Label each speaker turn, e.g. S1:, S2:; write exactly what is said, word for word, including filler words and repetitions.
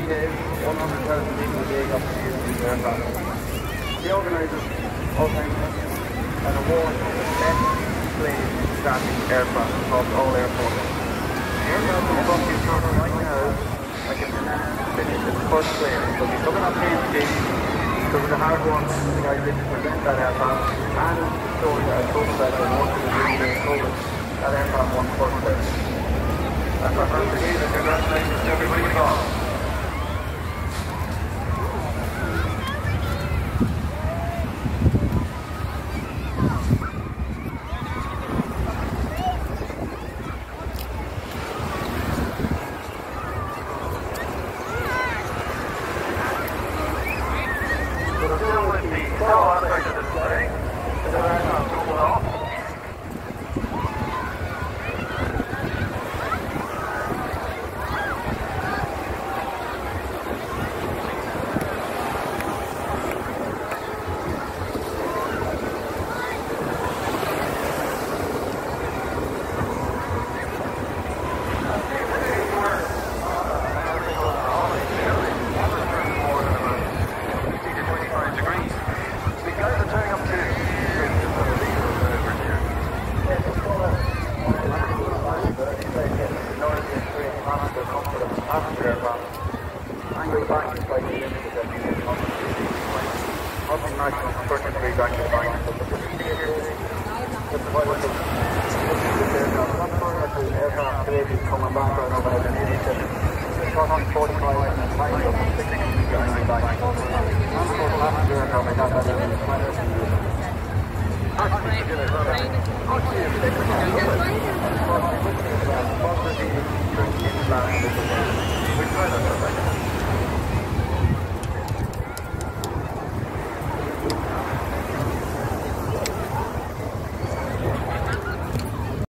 S1: gave one hundred thousand people a day up to use these aircraft. The organisers also an award for the best displayed static aircraft across all airports. The aircraft is from the corner right now, like it's finished its first plane. So we're coming up here today because of the hard work the guys did to present that aircraft and the story that I told about the work of the dream being COVID. That aircraft won first place. That's our first day, and congratulations to everybody involved.